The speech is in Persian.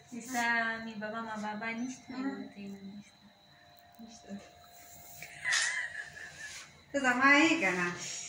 Sasa mi baba mababa نیست تو زمانی کنه